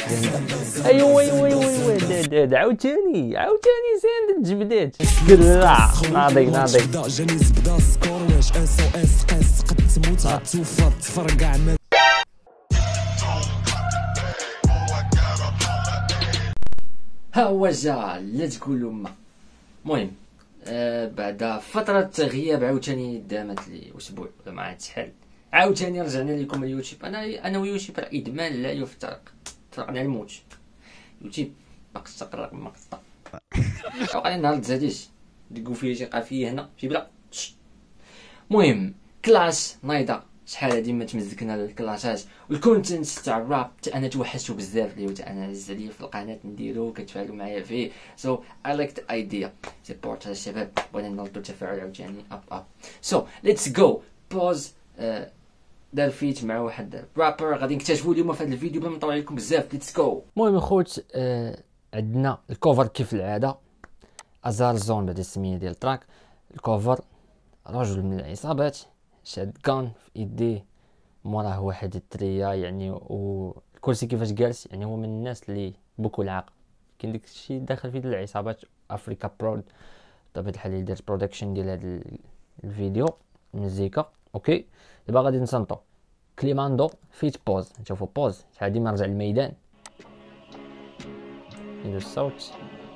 ايوا عاوتاني زين تجبدات كرع ناضي جاني زبده سكور واش اس او اس قاس قد تموت غتوفى تفرقع. ها هو جا لا تقولوا ما. المهم بعد فترة غياب عاوتاني دامت لي اسبوع ولا ما عرفت شحال، عاوتاني رجعنا لكم اليوتيوب. انا ويوتيوب راه ادمان لا يفترق، طرقنا الموت. يوتيوب ما قصق ما قصق وقال نهار تزاديش دقوا فيه شي قافيه هنا شي بلا. المهم كلاش نايضه شحال هادي ما تمزكنا الكلاشات والكونتنت تاع الراب. انا توحشتو بزاف ليه انا عزيز عليا في القناه نديرو كتفاعلوا معايا فيه. سو اي لايك ذا ايديا سيبورت الشباب بغينا نردو التفاعل عاوتاني اب. سو ليتس جو بوز. دار فيت مع واحد رابر غادي نكتشفوا اليوم في هذا الفيديو بلا ما نطول عليكم بزاف. ليتس جو. المهم الخوت عندنا الكوفر كيف العاده ازار زون بعد السميه ديال التراك. الكوفر رجل من العصابات شاد كان في ايديه موراه واحد التريا يعني، والكرسي كيفاش جالس يعني هو من الناس اللي بوكو العاق. كاين داك الشيء داخل في العصابات افريكا برود بطبيعه الحال اللي دار برودكشن ديال هذا الفيديو المزيكا. اوكي دابا غادي نصنتو كليماندو فيت بوز. نشوفوا بوز شحال ديما رجع للميدان نديرو الصوت.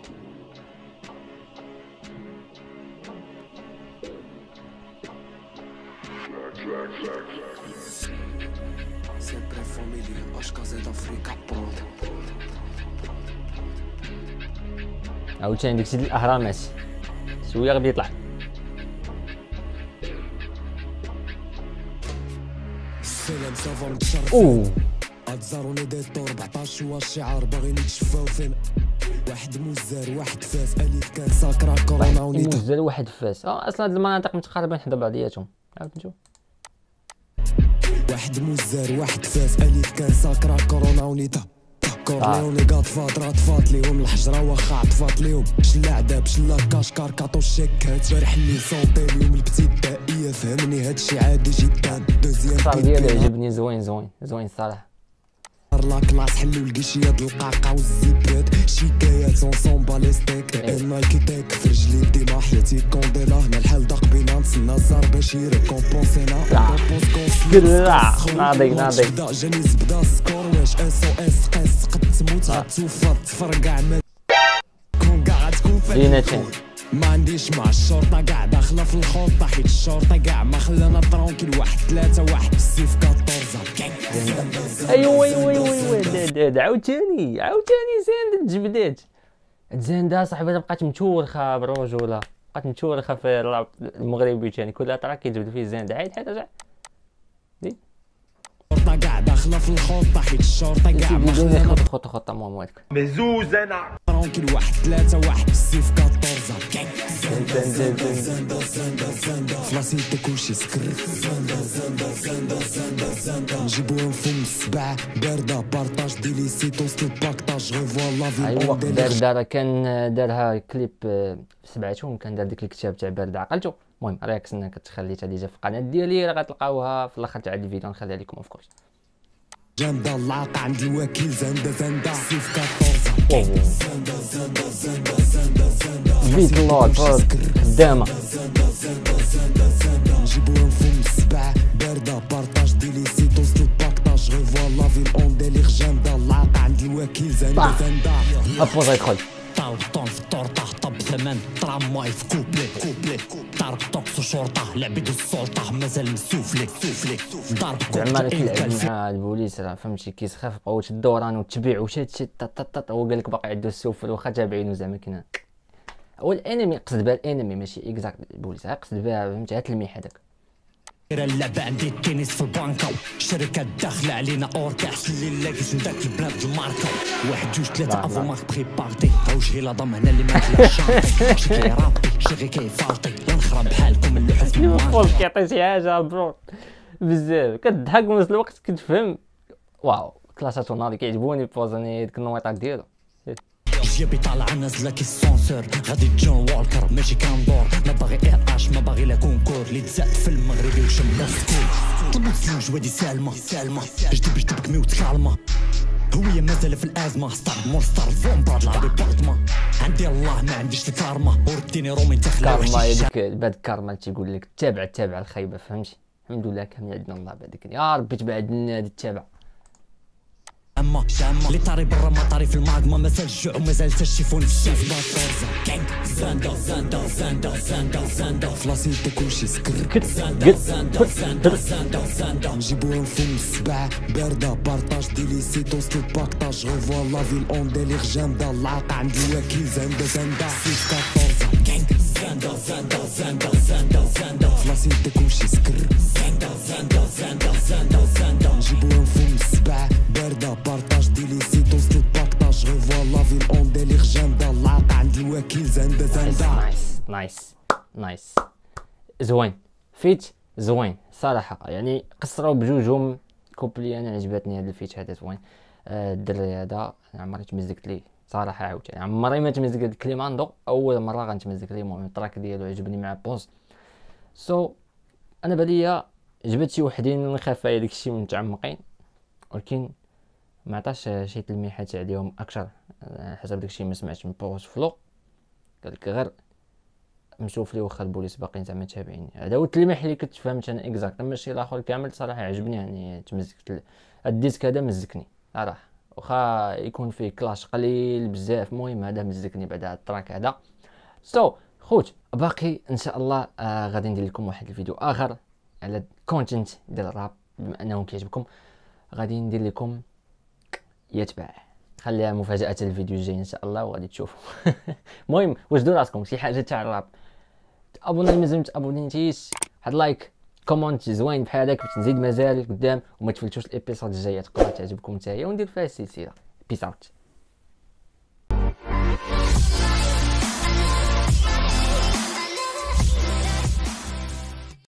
عاوتاني داكشي ديال الاهرامات شويه غادي يطلع. السلام صافا متشرف اتزاروني دي طور 14 هو الشعار باغي نتشفاو فين. واحد مزار واحد فاس اليف كان ساكرا كورونا ونيتا. مزار واحد فاس اصلا هاد المناطق متقاربين حدا بعضياتهم. عاود نشوف. واحد مزار واحد فاس اليف كان ساكرا كورونا ونيتا. كورليوني قاد فاطرات فات ليهم الحجره واخا عطفات ليهم. شلا عذاب شلا كاش كاركاطو الشيكات جارح لي صوتي اليوم الابتدائيه فهمني هادشي عادي جدا. دوزيام الصار ديالي عجبني زوين الصراحه. لا كلاس حلو الكيشيات القاقه والزيبات شيكايات اونسون باليستيك النايكي تيك في رجلي ديما حياتي كونديلا هنا الحال داق بينا نتسنى الزار باش يريكومبونسينا. كرع ناضي جاني زبده سكور واش اس او اس قاس قد تموت غتوفى تفرقع كون كاع غتكون زينتين. ما عنديش مع الشرطه كاع داخله في الخلطه حيت الشرطه كاع ما خلانا ترونكيل. واحد 3 واحد السيف 14 ايوا عاوتاني زين تجبدات زين صاحبي بقات متورخه برجوله بقات متورخه في الراب المغربي ثاني كل تراك كيجبد فيه زين عيد حتى رجع الشرطه كاع داخله في الخلطه حيت الشرطه كاع ما خلانا خطه موالك مزوزنا ترونكيل. واحد 3 واحد السيف 14 فلاسيتي كلشي سكر نجيبوهم فم السبع بارده بارطاج ديليسيت وسط الباكطاج غي فوالا في ايوا بردة كان دارها كليب سبعتهم كان دار ديك الكتاب تاع بردة عقلتو. المهم رياكسنا كتخليتها ديجا في القناه ديالي راه غتلقاوها في الاخر تاع الفيديو نخليها لكم اوف كورس. جامده العاقه عند الوكيل زنده سيف 14 بيت اللورد خدامه نجيبوهم فم السبع بارده بارطاج ديليسيت وسط الباكطاج غي فوالا في الاونديليغ جامده العاقه عند الوكيل زنده ابوز يدخل طون في الطورطه طب ثمن طراماي في كوبلي طارق توكس شرطه لعبيد السلطه مازال مسوفلي ضرب زعما كيلعب مع البوليس راه فهمتي كيسخف بقاو الدوران والتبيع وشات هو قال لك باقي عنده السوفل واخا تابعينو زعما كاين هو الانمي قصد بها الانمي ماشي اكزاكت البوليس قصد بها فهمتي هاد الميح هذاك. اللعبة عندي التنس في البنكة شركة داخلة علينا اوركاس اللي لاقيس نداك البنات الماركة 1 2 3 افو مارك بريبارتي هاوش غير ضم هنا اللي ماكلا شانطي شي كيرابي شي غير كيفالطي ونخرب بحالكم اللحوف الماركة كيعطي شي حاجة برو بزاف كتضحك ونفس الوقت كتفهم. واو كلاساتو ناضي كيعجبوني بوزاني ديك النويطات ديالو. جيبي طالعه نازله كي السونسور غادي جون والكر ماشي كندور ما باغي اش ما باغي لا كونكور اللي تزاد في المغربي وشم سكول طلبوا سلوج وادي سالمه جدب مي وتكالمه هويه مازال سلف الازمه ستار مونستر فون براد لعبي بارتما عندي الله ما عنديش الكارما ورديني رومي تخلع كارما هذيك بعد الكارما تيقول لك تابع الخايبه فهمتي. الحمد لله كامل عندنا الله بعدك يا ربي تبعد لنا هذه التابع. اما شامه اللي طاري برا ما طاري في الماغما مازال الجوع ومازال تشيفون في السيف باطورزا كينغ زاندا فلاسيتي كلشي سكر زاندا نجيبوهم فم السبع بارده بارطاج ديليسيت وسط الباكطاج غوفوا لا فيل اون ديليغ جامده العاقه عند الوكيل زاندا سيف 14 كينغ زاندا فلاسيتي كلشي سكر زاندا نجيبوهم فم السبع بارده بارطاج ديليسيت وسط الباكطاج غوفوا لا فيل اون ديليغ جامده العاقه عند الوكيل زاندا نايس زوين فيت زوين صراحه. يعني قصروا بجوجهم كوبلي. انا عجبتني هذا الفيت هذا زوين. الدري هذا عمري تمزقت ليه صراحه عاوتاني عمري ما تمزقت كليماندو اول مره غنتمزق ليه. المهم التراك ديالو عجبني مع بوز انا باليا جبت شي وحدين خفايا داكشي متعمقين ولكن ما عطاش شي تلميحات عليهم اكثر حسب داكشي ما سمعتش من بوز فلو. قال لك غير نشوف لي واخا البوليس باقيين زعما تابعيني. هذا هو التلميح اللي كنت فهمت انا اكزاكت. ماشي الاخر كامل صراحه عجبني. يعني تمزكت الديسك هذا مزكني صراحه واخا يكون فيه كلاش قليل بزاف. المهم هذا مزكني بعد هذا التراك هذا. خوت باقي ان شاء الله غادي ندير لكم واحد الفيديو اخر على كونتنت ديال الراب بما انه كيعجبكم. غادي ندير لكم يتبع خليها مفاجاه الفيديو الجاي ان شاء الله وغادي تشوفوا. المهم وجدوا راسكم شي حاجه تاع الراب تابونا مازال تابونيتيش واحد لايك كومونت زوين بحال هذاك باش نزيد مازال قدام وما تفلتوش الابيسود الجايه تقدر تعجبكم حتى هي وندير فيها السلسله. بيس اوت.